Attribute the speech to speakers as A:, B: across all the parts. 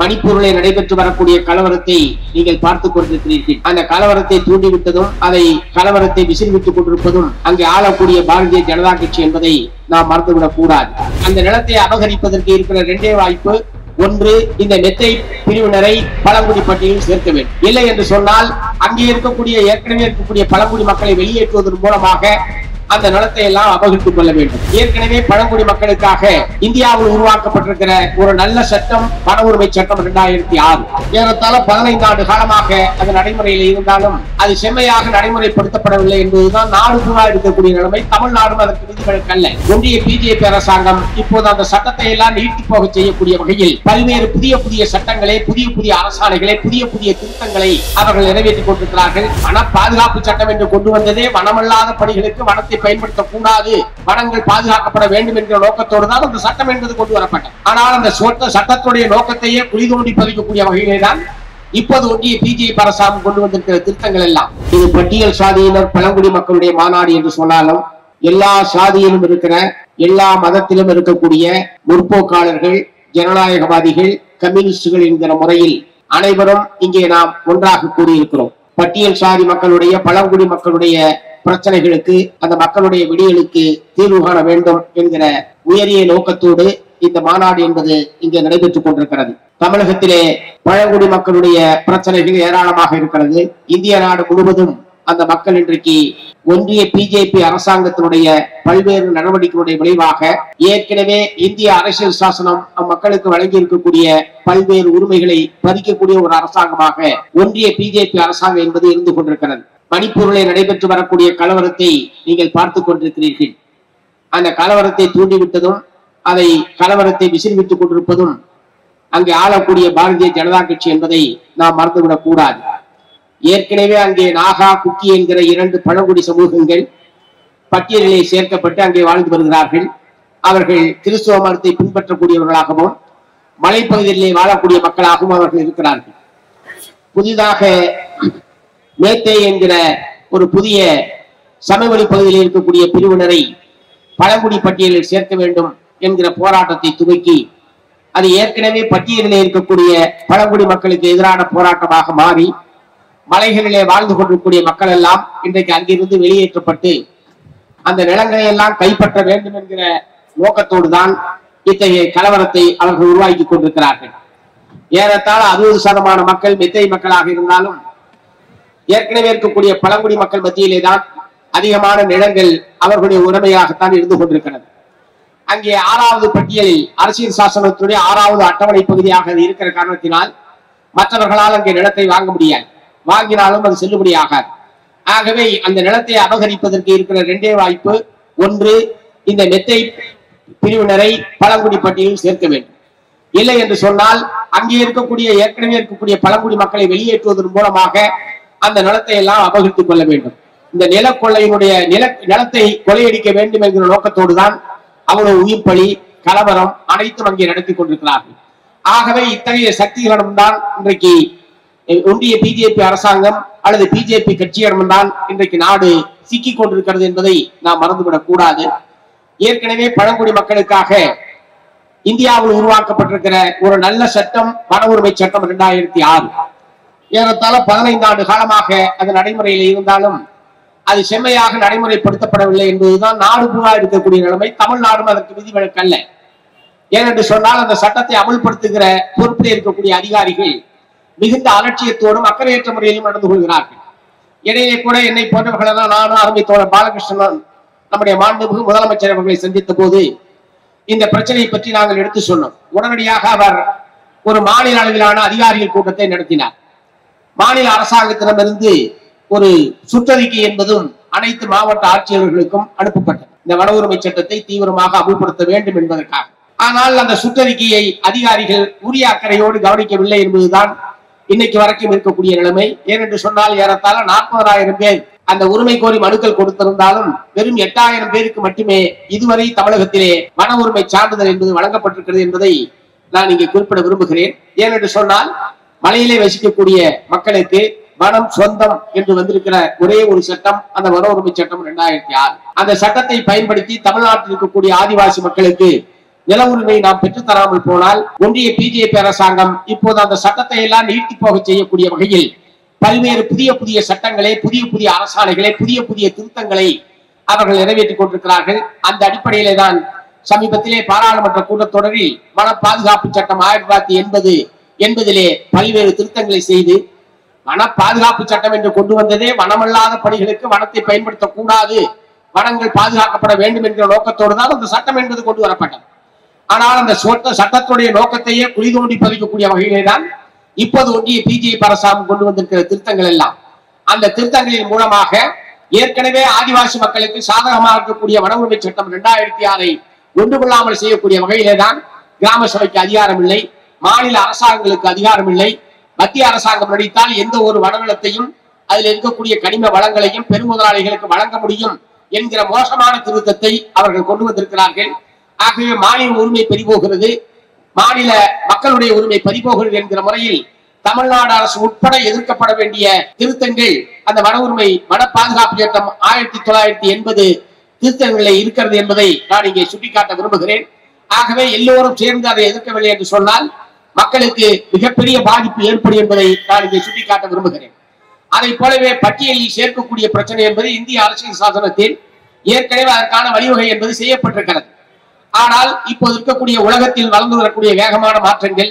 A: மணிப்பூரிலே நடைபெற்று வரக்கூடிய கலவரத்தை நீங்கள் பார்த்துக் கொண்டிருக்கிறீர்கள். அந்த கலவரத்தை தூண்டிவிட்டதும் அதை கலவரத்தை விசிறிவிட்டுக் கொண்டிருப்பதும் அங்கே ஆளக்கூடிய பாரதிய ஜனதா கட்சி என்பதை நாம் மறந்துவிடக் கூடாது. அந்த நிலத்தை அபகரிப்பதற்கு இருக்கிற இரண்டே வாய்ப்பு. ஒன்று, இந்த மெத்தை பிரிவினரை பழங்குடி பட்டியலில் சேர்க்க வேண்டும். இல்லை என்று சொன்னால் அங்கே ஏற்கனவே இருக்கக்கூடிய பழங்குடி மக்களை வெளியேற்றுவதன் மூலமாக அந்த நிலத்தை எல்லாம் அபகரித்துக் கொள்ள வேண்டும். ஏற்கனவே பழங்குடி மக்களுக்காக இந்தியாவில் உருவாக்கப்பட்டிருக்கிற ஒரு நல்ல சட்டம் வன உரிமை சட்டம் 2006. ஏறத்தாழ 15 ஆண்டு காலமாக அது நடைமுறையில் இருந்தாலும் அது செம்மையாக நடைமுறைப்படுத்தப்படவில்லை என்பதுதான் நாடு பூரா இருக்கக்கூடிய நிலைமை. தமிழ்நாடும் அதற்கு விதிவிலக்கு அல்ல. ஒன்றிய பிஜேபி அரசாங்கம் இப்போது அந்த சட்டத்தை எல்லாம் நீட்டி போக செய்யக்கூடிய வகையில் பல்வேறு புதிய சட்டங்களை, புதிய அரசாணைகளை, புதிய திருத்தங்களை அவர்கள் நிறைவேற்றிக் கொண்டிருக்கிறார்கள். வன பாதுகாப்பு சட்டம் என்று கொண்டு வந்ததே வனமல்லாத பணிகளுக்கு வனத்தை பயன்படுத்தக்கூடாது, வனங்கள் பாதுகாக்கப்பட வேண்டும் என்ற நோக்கத்தோடு தான் அந்த சட்டம் என்பது கொண்டு வரப்பட்டது. ஆனால் அந்த சட்டத்துடைய நோக்கத்தையே குழி தோண்டி பதிக்கக்கூடிய வகையிலே தான் இப்போது ஒன்றிய பிஜேபி அரசாங்கம் கொண்டு வந்திருக்கிற திருத்தங்கள் எல்லாம். இது பட்டியல் சாதியினர் பழங்குடி மக்களுடைய மாநாடு என்று சொன்னாலும் எல்லா சாதியிலும் இருக்கிற, எல்லா மதத்திலும் இருக்கக்கூடிய முற்போக்காளர்கள், ஜனநாயகவாதிகள், கம்யூனிஸ்டுகள் என்கிற முறையில் அனைவரும் இங்கே நாம் ஒன்றாக கூடியிருக்கிறோம். பட்டியல் சாதி மக்களுடைய, பழங்குடி மக்களுடைய பிரச்சனைகளுக்கு, அந்த மக்களுடைய விடியலுக்கு தீர்வு காண வேண்டும் என்கிற உயரிய நோக்கத்தோடு இந்த மாநாடு என்பது இங்கே நடைபெற்றுக் கொண்டிருக்கிறது. தமிழகத்திலே பழங்குடி மக்களுடைய பிரச்சனைகள் ஏராளமாக இருக்கிறது. இந்திய நாடு முழுவதும் அந்த மக்கள் இன்றைக்கு ஒன்றிய பிஜேபி அரசாங்கத்தினுடைய பல்வேறு நடவடிக்கைகளுடைய விளைவாக ஏற்கனவே இந்திய அரசியல் சாசனம் மக்களுக்கு வழங்கி இருக்கக்கூடிய பல்வேறு உரிமைகளை பறிக்கக்கூடிய ஒரு அரசாங்கமாக ஒன்றிய பிஜேபி அரசாங்கம் என்பது இருந்து கொண்டிருக்கிறது. மணிப்பூரிலே நடைபெற்று வரக்கூடிய கலவரத்தை நீங்கள் பார்த்துக் கொண்டிருக்கிறீர்கள். அந்த கலவரத்தை தூண்டிவிட்டதும் அதை கலவரத்தை விசிறிவிட்டுக் கொண்டிருப்பதும் அங்கே ஆளக்கூடிய பாரதிய ஜனதா கட்சி என்பதை நாம் மறந்துவிடக் கூடாது. ஏற்கனவே அங்கே நாகா, குக்கி என்கிற 2 பழங்குடி சமூகங்கள் பட்டியலிலே சேர்க்கப்பட்டு அங்கே வாழ்ந்து வருகிறார்கள். அவர்கள் கிறிஸ்துவ மதத்தை பின்பற்றக்கூடியவர்களாகவும் மலைப்பகுதியிலே வாழக்கூடிய மக்களாகவும் அவர்கள் இருக்கிறார்கள். புதிதாக மேத்தே என்கிற ஒரு புதிய சமவெளி பகுதியில் இருக்கக்கூடிய பிரிவினரை பழங்குடி பட்டியலில் சேர்க்க வேண்டும் என்கிற போராட்டத்தை துவக்கி அது ஏற்கனவே பட்டியலில் இருக்கக்கூடிய பழங்குடி மக்களுக்கு எதிரான போராட்டமாக மாறி மலைகளிலே வாழ்ந்து கொண்டிருக்கூடிய மக்கள் எல்லாம் இன்றைக்கு அங்கிருந்து வெளியேற்றப்பட்டு அந்த நிலங்களை எல்லாம் கைப்பற்ற வேண்டும் என்கிற நோக்கத்தோடு தான் இத்தகைய கலவரத்தை அவர்கள் உருவாக்கி கொண்டிருக்கிறார்கள். ஏறத்தாழ 60% மக்கள் மெத்தை மக்களாக இருந்தாலும் ஏற்கனவே இருக்கக்கூடிய பழங்குடி மக்கள் மத்தியிலே தான் அதிகமான நிலங்கள் அவர்களுடைய உரிமையாகத்தான் இருந்து கொண்டிருக்கிறது. அங்கே 6வது பட்டியலில் அரசியல் சாசனத்துடைய 6வது அட்டவணை பகுதியாக இருக்கிற காரணத்தினால் மற்றவர்களால் அங்கே நிலத்தை வாங்க முடியாது. வாங்கினாலும் அது செல்லுபடியாகாது. ஆகவே அந்த நிலத்தை அபகரிப்பதற்கு இருக்கிற இரண்டே வாய்ப்பு. ஒன்று, இந்த மெத்தை பிரிவினரை பழங்குடி பட்டியலில் சேர்க்க வேண்டும். இல்லை என்று சொன்னால் அங்கே ஏற்கனவே இருக்கக்கூடிய பழங்குடி மக்களை வெளியேற்றுவதன் மூலமாக அந்த நிலத்தை எல்லாம் அபகரித்துக் கொள்ள வேண்டும். இந்த நிலக்கொள்ளையினுடைய நிலத்தை கொள்ளையடிக்க வேண்டும் என்கிற நோக்கத்தோடு தான் அவ்வளவு உயிர்ப்பலி, கலவரம் அனைத்தும் அங்கே நடத்தி கொண்டிருக்கிறார்கள். ஆகவே இத்தகைய சக்திகளிடம்தான் இன்றைக்கு ஒன்றிய பிஜேபி அரசாங்கம் அல்லது பிஜேபி கட்சியிடம்தான் இன்றைக்கு நாடு சிக்கிக் கொண்டிருக்கிறது என்பதை நாம் மறந்துவிடக் கூடாது. ஏற்கனவே பழங்குடி மக்களுக்காக இந்தியாவில் உருவாக்கப்பட்டிருக்கிற ஒரு நல்ல சட்டம் வன உரிமை சட்டம் 2006. ஏறத்தாழ 15 ஆண்டு காலமாக அது நடைமுறையில் இருந்தாலும் அது செம்மையாக நடைமுறைப்படுத்தப்படவில்லை என்பதுதான் நாடு பூரா இருக்கக்கூடிய நிலைமை. தமிழ்நாடும் அதற்கு விதிவிலக்கு அல்ல. ஏனென்று சொன்னால் அந்த சட்டத்தை அமல்படுத்துகிற பொறுப்பில் இருக்கக்கூடிய அதிகாரிகள் மிகுந்த அலட்சியத்தோடும் அக்கறையற்ற முறையிலும் நடந்து கொள்கிறார்கள். இடையே கூட என்னை போன்றவர்களெல்லாம் நானும் ஆரம்பித்தோழர் பாலகிருஷ்ணன் நம்முடைய மாண்புமிகு முதலமைச்சர் அவர்களை சந்தித்த போது இந்த பிரச்சனையை பற்றி நாங்கள் எடுத்து சொன்னோம். உடனடியாக அவர் ஒரு மாநில அளவிலான அதிகாரிகள் கூட்டத்தை நடத்தினார். மாநில அரசாங்கத்திடமிருந்து ஒரு சுற்றறிக்கை என்பதும் அனைத்து மாவட்ட ஆட்சியர்களுக்கும் அனுப்பப்பட்டது. இந்த வன உரிமை சட்டத்தை தீவிரமாக அமல்படுத்த வேண்டும் என்பதற்காக. ஆனால் அந்த சுற்றறிக்கையை அதிகாரிகள் உரிய அக்கறையோடு கவனிக்கவில்லை என்பதுதான் இன்னைக்கு வரைக்கும் இருக்கக்கூடிய நிலைமை. ஏனென்று சொன்னால் ஏறத்தாழ 40,000 பேர் அந்த உரிமை கோரி மனுக்கள் கொடுத்திருந்தாலும் வெறும் 8,000 பேருக்கு மட்டுமே இதுவரை தமிழகத்திலே வன உரிமை சான்றிதழ் என்பது வழங்கப்பட்டிருக்கிறது என்பதை நான் இங்கே குறிப்பிட விரும்புகிறேன். ஏனென்று சொன்னால் மலையிலே வசிக்கக்கூடிய மக்களுக்கு வனம் சொந்தம் என்று வந்திருக்கிற ஒரே ஒரு சட்டம் அந்த வன உரிமை சட்டம் 2006. அந்த சட்டத்தை பயன்படுத்தி தமிழ்நாட்டில் இருக்கக்கூடிய ஆதிவாசி மக்களுக்கு நில உரிமை நாம் பெற்றுத்தராமல் போனால் ஒன்றிய பிஜேபி அரசாங்கம் இப்போது அந்த சட்டத்தை எல்லாம் நீட்டி போக செய்யக்கூடிய வகையில் பல்வேறு புதிய புதிய சட்டங்களை, புதிய புதிய அரசாணைகளை, புதிய புதிய திருத்தங்களை அவர்கள் நிறைவேற்றிக் கொண்டிருக்கிறார்கள். அந்த அடிப்படையிலே தான் சமீபத்திலே பாராளுமன்ற கூட்டத்தொடரில் வன பாதுகாப்பு சட்டம் 1980 பல்வேறு திருத்தங்களை செய்து வன பாதுகாப்பு சட்டம் என்று கொண்டு வந்ததே வனமல்லாத பணிகளுக்கு வனத்தை பயன்படுத்தக்கூடாது, வனங்கள் பாதுகாக்கப்பட வேண்டும் என்ற நோக்கத்தோடு தான் அந்த சட்டம் என்பது கொண்டு வரப்பட்டது. ஆனால் அந்த சட்டத்துடைய நோக்கத்தையே குழி தோண்டி பதிக்கக்கூடிய வகையிலே தான் இப்போது ஒன்றிய பிஜேபி அரசாங்கம் கொண்டு வந்திருக்கிற திருத்தங்கள் எல்லாம். அந்த திருத்தங்களின் மூலமாக ஏற்கனவே ஆதிவாசி மக்களுக்கு சாதகமாக இருக்கக்கூடிய வன உரிமை சட்டம் 2006 ஒன்று கொள்ளாமல் செய்யக்கூடிய வகையிலே தான் கிராம சபைக்கு அதிகாரம் இல்லை, மாநில அரசாங்கங்களுக்கு அதிகாரம் இல்லை, மத்திய அரசாங்கம் நடித்தால் எந்த ஒரு வனநிலத்தையும் அதில் இருக்கக்கூடிய கனிம வளங்களையும் பெருமுதலாளிகளுக்கு வழங்க முடியும் என்கிற மோசமான திருத்தத்தை அவர்கள் கொண்டு வந்திருக்கிறார்கள். ஆகவே மாநில உரிமை பறிபோகிறது, மாநில மக்களுடைய உரிமை பறிபோகிறது என்கிற முறையில் தமிழ்நாடு அரசு உட்பட எதிர்க்கப்பட வேண்டிய திருத்தங்கள் அந்த வன உரிமை வன பாதுகாப்பு சட்டம் 1980 திருத்தங்களில் இருக்கிறது என்பதை நான் இங்கே சுட்டிக்காட்ட விரும்புகிறேன். ஆகவே எல்லோரும் சேர்ந்து அதை எதிர்க்கவில்லை என்று சொன்னால் மக்களுக்கு மிகப்பெரிய பாதிப்பு ஏற்படும் என்பதை நான் இங்கே சுட்டிக்காட்ட விரும்புகிறேன். அதை போலவே பட்டியலில் சேர்க்கக்கூடிய பிரச்சனை என்பது இந்திய அரசியல் சாசனத்தில் ஏற்கனவே அதற்கான வழிவகை என்பது செய்யப்பட்டிருக்கிறது. ஆனால் இப்போது இருக்கக்கூடிய உலகத்தில் வளர்ந்து வரக்கூடிய வேகமான மாற்றங்கள்,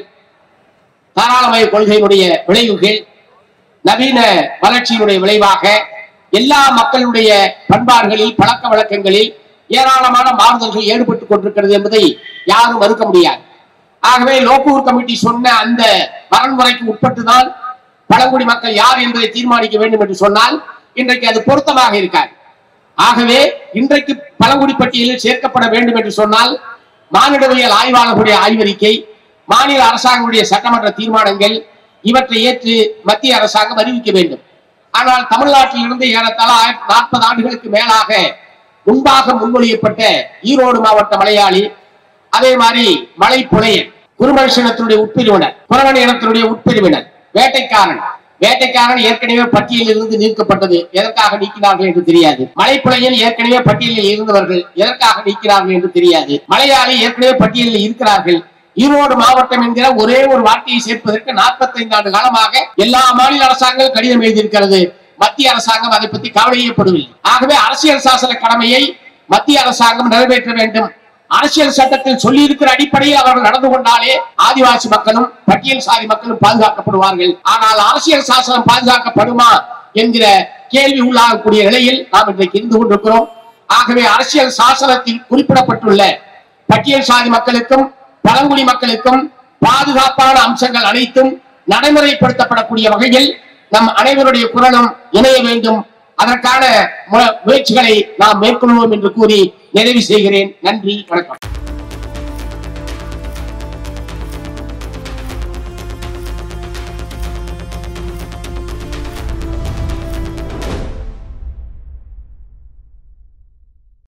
A: தாராளமய கொள்கையினுடைய விளைவுகள், நவீன வளர்ச்சியினுடைய விளைவாக எல்லா மக்களுடைய பண்பாடுகளில் பழக்க வழக்கங்களில் ஏராளமான மாறுதல்கள் ஏற்பட்டுக் கொண்டிருக்கிறது என்பதை யாரும் மறுக்க முடியாது. ஆகவே லோக்கூர் கமிட்டி சொன்ன அந்த வரன்முறைக்கு உட்பட்டுதான் பழங்குடி மக்கள் யார் என்பதை தீர்மானிக்க வேண்டும் என்று சொன்னால் இன்றைக்கு அது பொருத்தமாக இருக்காது. ஆகவே இன்றைக்கு பழங்குடி பட்டியலில் சேர்க்கப்பட வேண்டும் என்று சொன்னால் மானிடவியல் ஆய்வாளர்களுடைய ஆய்வறிக்கை, மாநில அரசாங்கங்களுடைய சட்டமன்ற தீர்மானங்கள் இவற்றை ஏற்று மத்திய அரசாங்கம் அறிவிக்க வேண்டும். ஆனால் தமிழ்நாட்டில் இருந்து ஏறத்தாழ 40 ஆண்டுகளுக்கு மேலாக முன்பாக முன்மொழியப்பட்ட ஈரோடு மாவட்ட மலையாளி, அதே மாதிரி மலை புலையன், குறுமனுஷனத்தினுடைய உட்பிரிவினர், குரவன் இனத்தினுடைய உட்பிரிவினர், வேட்டைக்காரன் ஏற்கனவே பட்டியலில் இருந்து நீக்கப்பட்டது, எதற்காக நீக்கினார்கள் என்று தெரியாது. மலைப்புலையன் ஏற்கனவே பட்டியலில் இருந்தவர்கள், எதற்காக நீக்கிறார்கள் என்று தெரியாது. மலையாளி ஏற்கனவே பட்டியலில் இருக்கிறார்கள். ஈரோடு மாவட்டம் என்கிற ஒரே ஒரு வார்த்தையை சேர்ப்பதற்கு 45 ஆண்டு காலமாக எல்லா மாநில அரசாங்கங்களும் கடிதம் எழுதியிருக்கிறது. மத்திய அரசாங்கம் அதை பற்றி கவலையப்படவில்லை. ஆகவே அரசியல் சாசன கடமையை மத்திய அரசாங்கம் நிறைவேற்ற வேண்டும். அரசியல் சட்டத்தில் சொல்லி இருக்கிற அடிப்படையில் அவர்கள் நடந்து கொண்டாலே ஆதிவாசி மக்களும் பட்டியல் சாதி மக்களும் பாதுகாக்கப்படுவார்கள். ஆனால் அரசியல் சாசனம் பாதுகாக்கப்படுமா என்கிற கேள்வி உள்ளாகக்கூடிய நிலையில் நாம் இன்றைக்கு இருந்து கொண்டிருக்கிறோம். ஆகவே அரசியல் சாசனத்தில் குறிப்பிடப்பட்டுள்ள பட்டியல் சாதி மக்களுக்கும் பழங்குடி மக்களுக்கும் பாதுகாப்பான அம்சங்கள் அனைத்தும் நடைமுறைப்படுத்தப்படக்கூடிய வகையில் நம் அனைவருடைய குரலும் இணைய வேண்டும். அதற்கான முயற்சிகளை நாம் மேற்கொள்வோம் என்று கூறி நிறைவு செய்கிறேன். நன்றி, வணக்கம்.